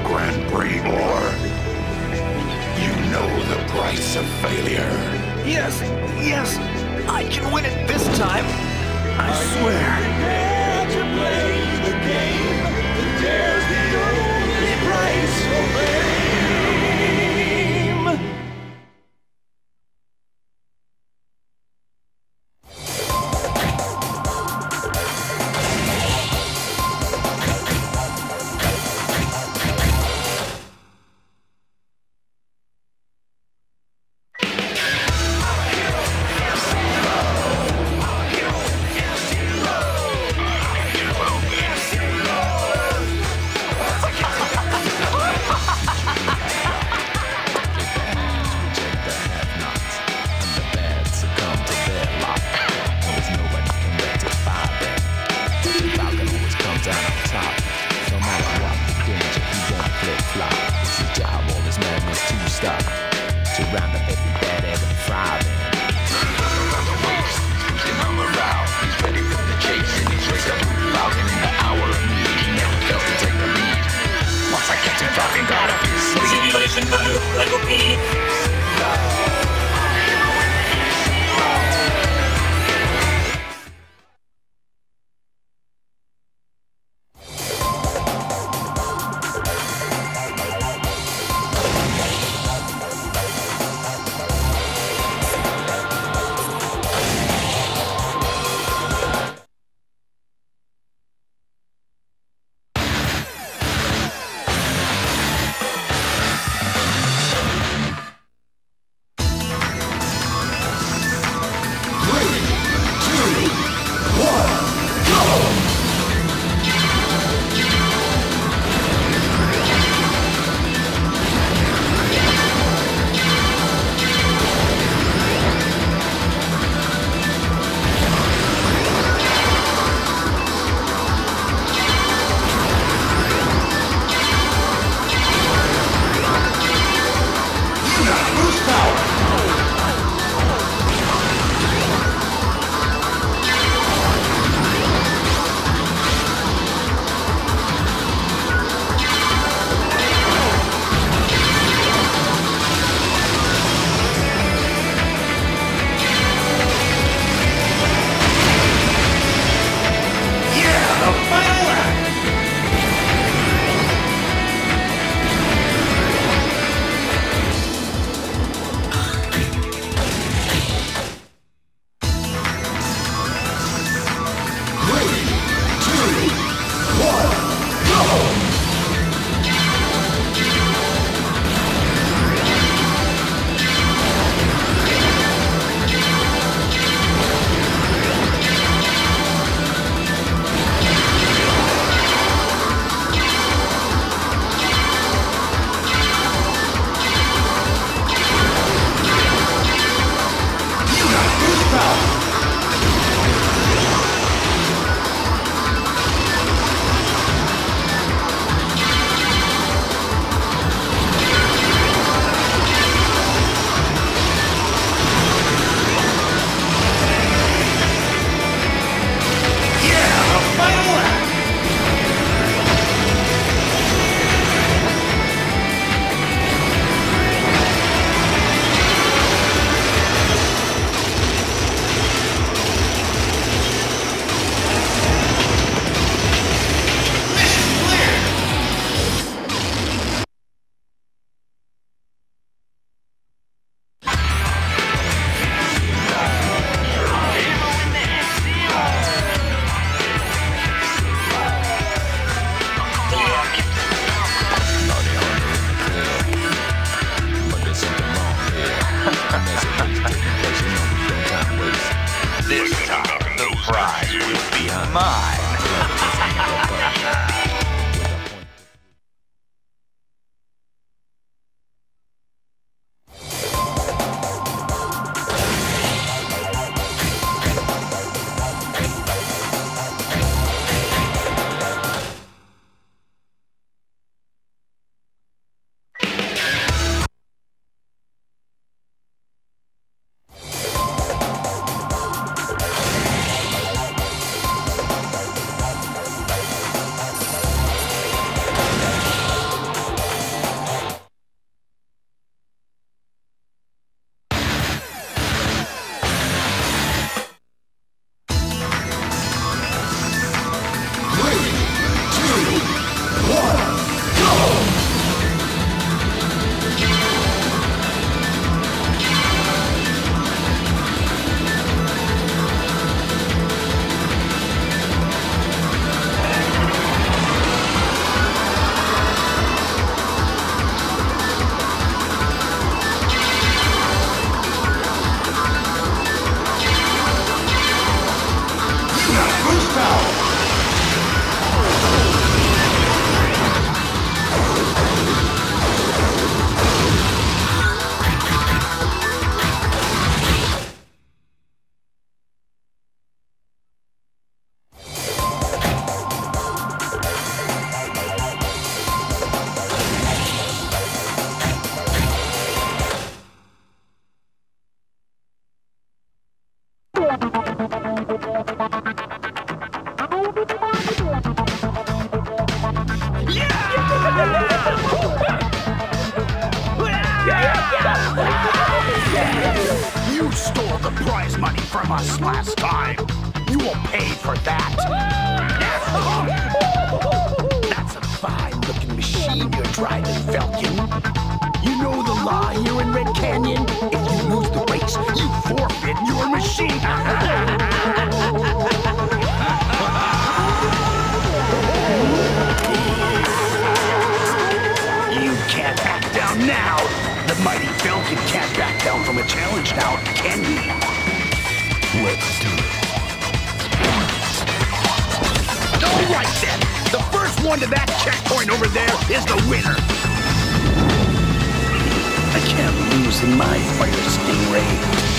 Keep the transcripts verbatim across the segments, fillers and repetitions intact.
Grand Prix, or you know the price of failure. Yes, yes, I can win it this time. I swear. Prepare to play the game that dares the only price of fame. from us last time. You will pay for that. That's a fine-looking machine you're driving, Falcon. You know the law here in Red Canyon? If you lose the race, you forfeit your machine. You can't back down now. The mighty Falcon can't back down from a challenge now, can he? Let's do it. All right then. The first one to that checkpoint over there is the winner. I can't lose in my fire stingray.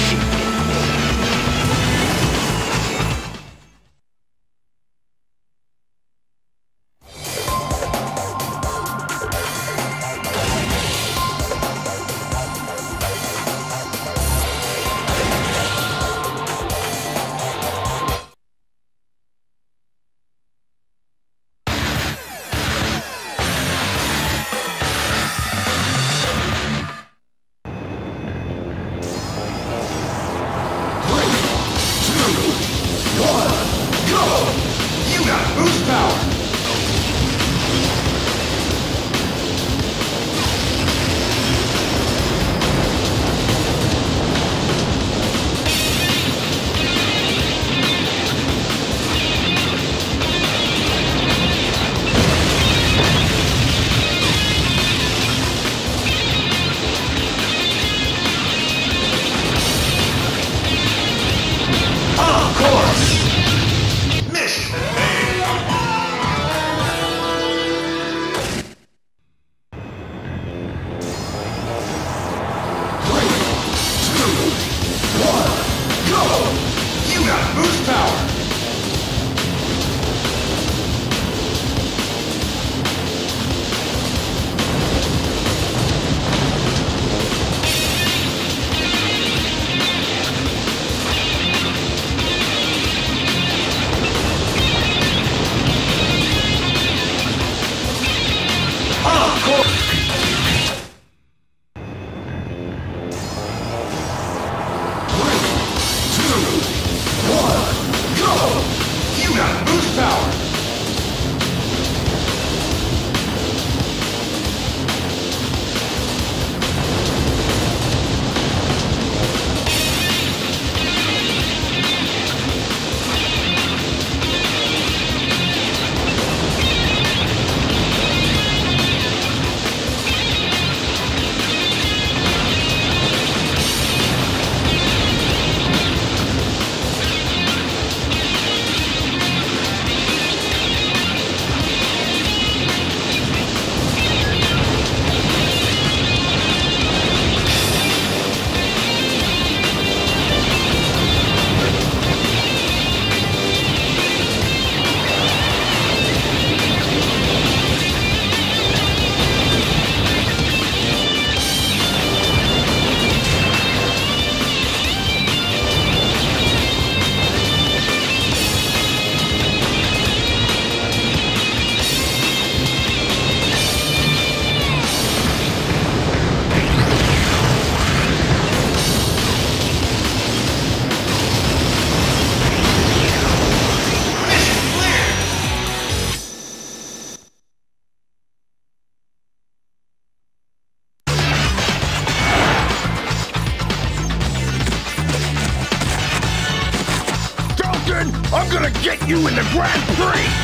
I'm gonna get you in the Grand Prix!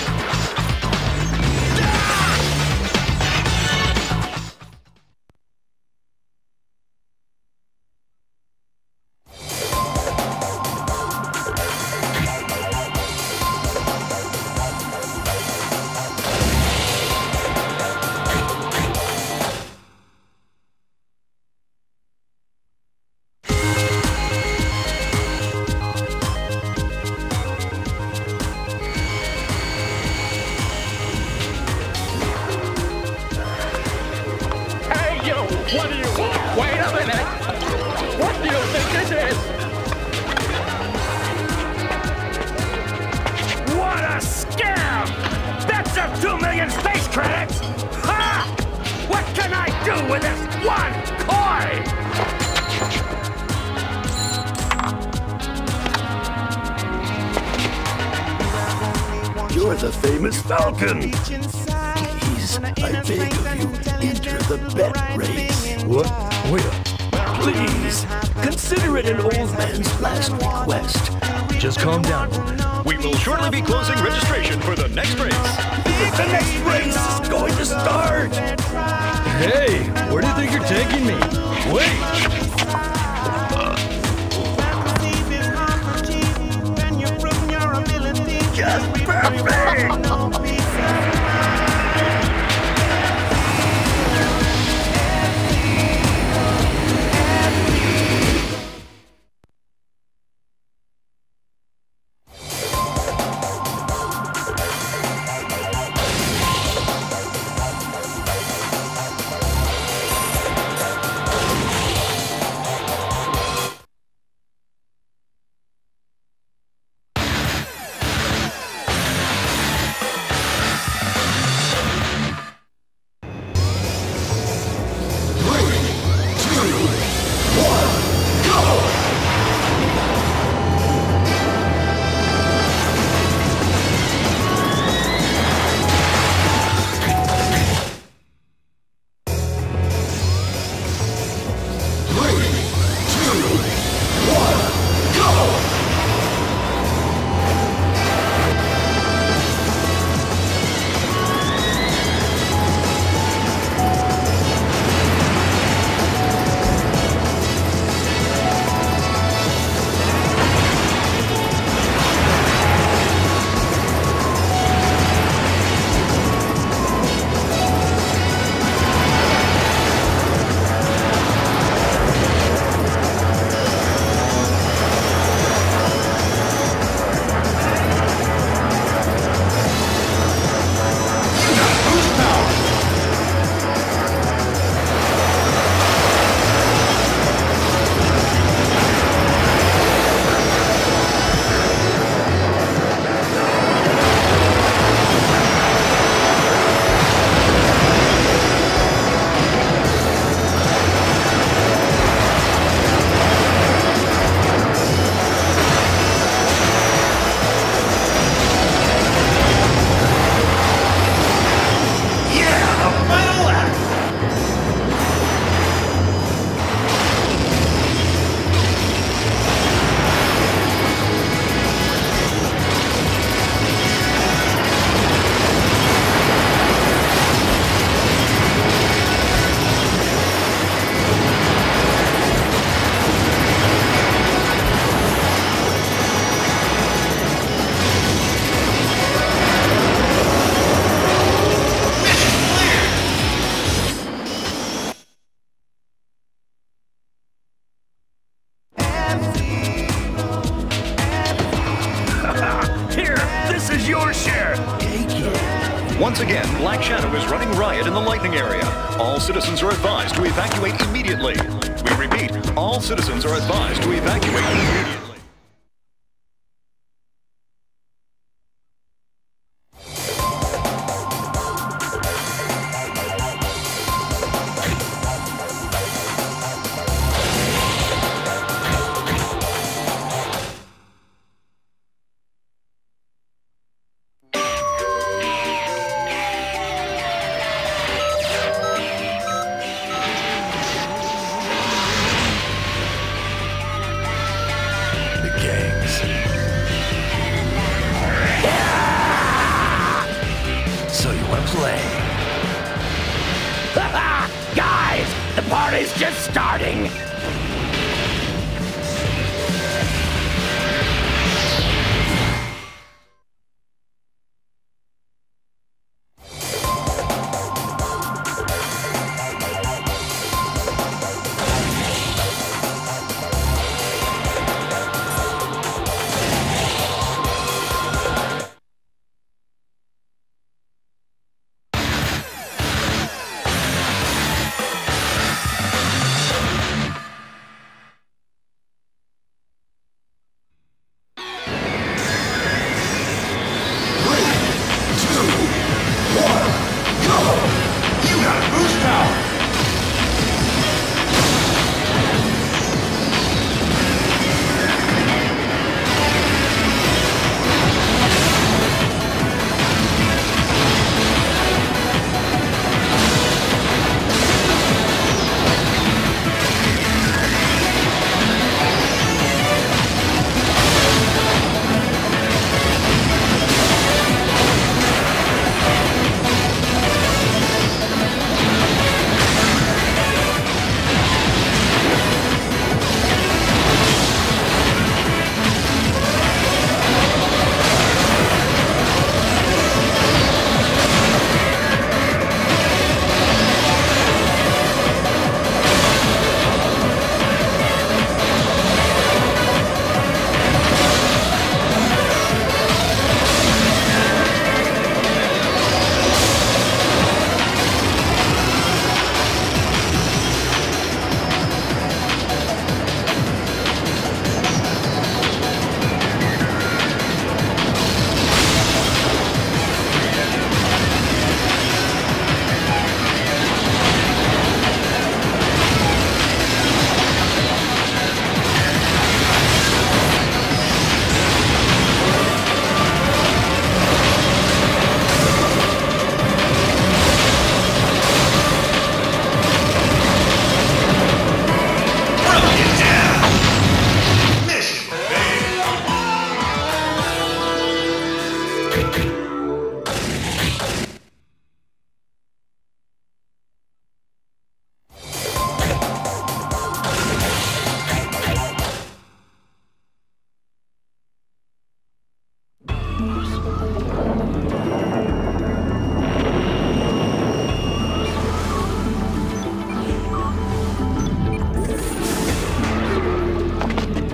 What do you want? Wait a minute! What do you think this is? What a scam! That's a two million space credits! Ha! What can I do with this one coin? You're the famous Falcon. Please, I beg of you, enter the bet race. What? Wait up. Please, consider it an old man's last request. Just calm down. We will shortly be closing registration for the next race. The next race is going to start. Hey, where do you think you're taking me? Wait! Just perfect! Once again, Black Shadow is running riot in the Lightning area. All citizens are advised to evacuate immediately. We repeat, all citizens are advised to evacuate immediately. Guys, the party's just starting!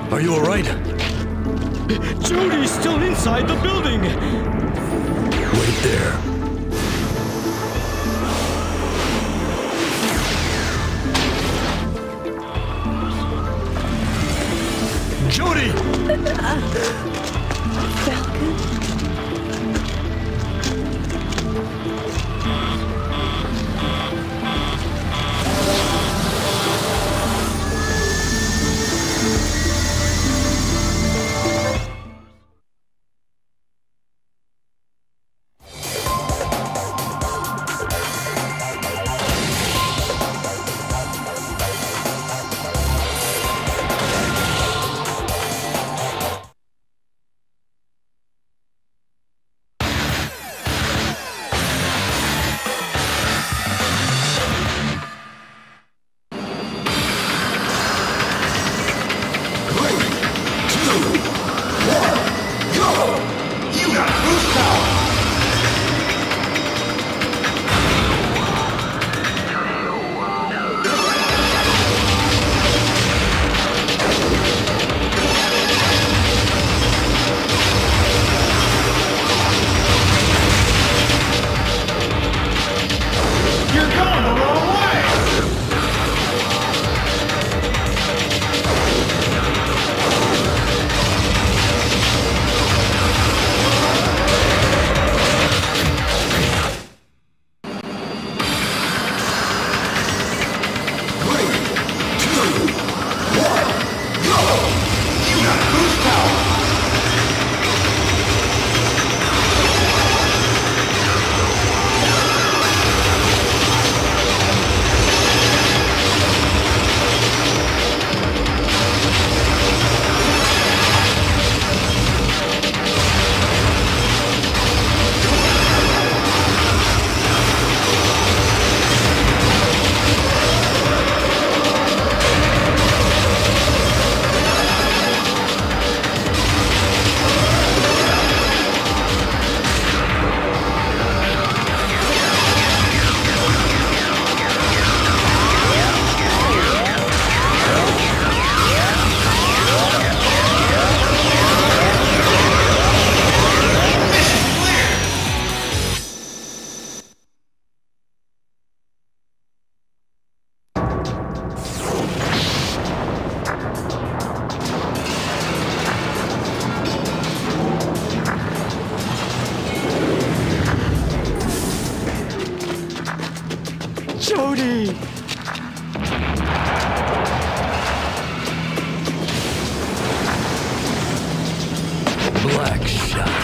Are you alright? Jody's still inside the building! Wait there. Jody! Falcon? Jody! Black shot.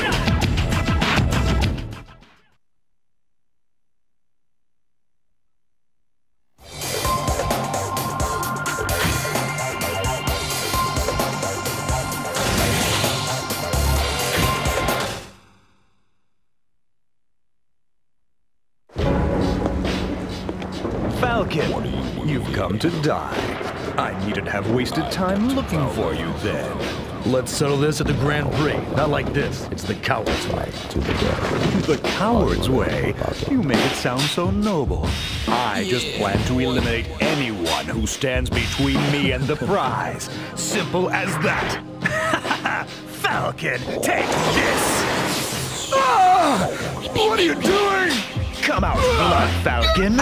Falcon, you've come to die. I needn't have wasted time looking for you then. Let's settle this at the Grand Prix. Not like this. It's the coward's way. The coward's way? You make it sound so noble. I just plan to eliminate anyone who stands between me and the prize. Simple as that. Falcon, take this! Ah! What are you doing? Come out, Blood Falcon.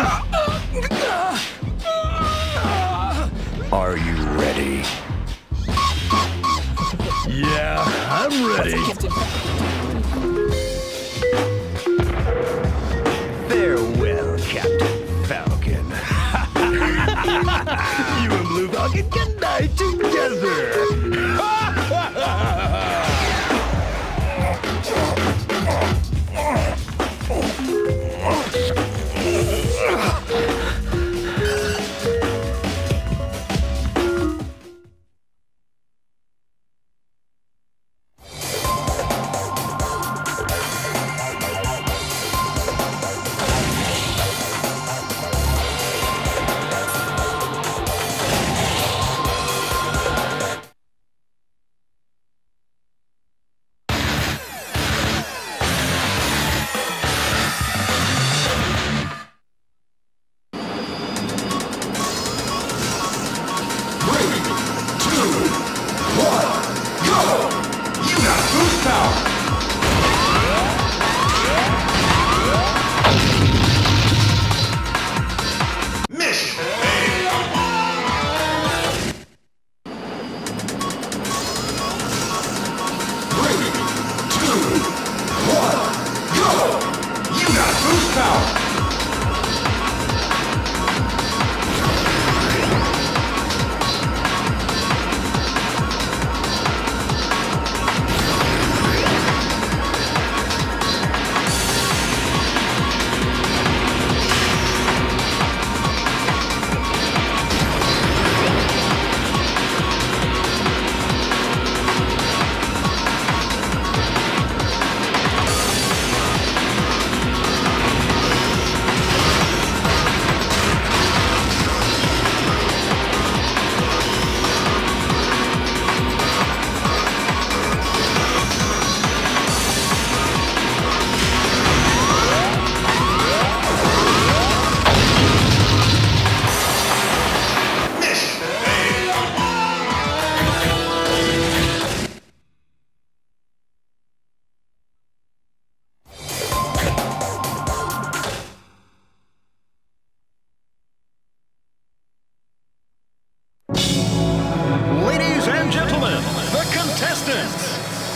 Are you ready? Yeah, I'm ready. Farewell, Captain Falcon. You and Blue Falcon can die together.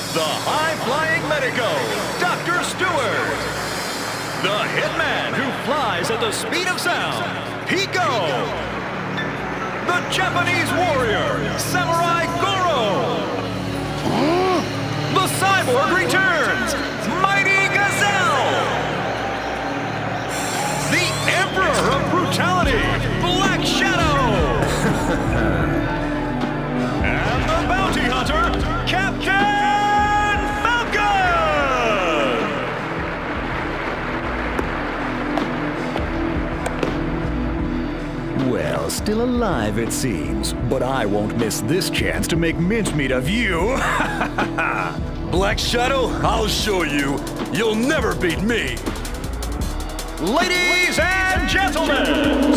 the high-flying medico, Doctor Stewart. The hitman who flies at the speed of sound, Pico. The Japanese warrior, Samurai Goro. The cyborg returns, Mighty Gazelle. The Emperor of Brutality, Black Shadow. And the bounty hunter, Captain Falcon. Well, still alive it seems, but I won't miss this chance to make mincemeat of you. Black Shadow, I'll show you. You'll never beat me. Ladies and gentlemen,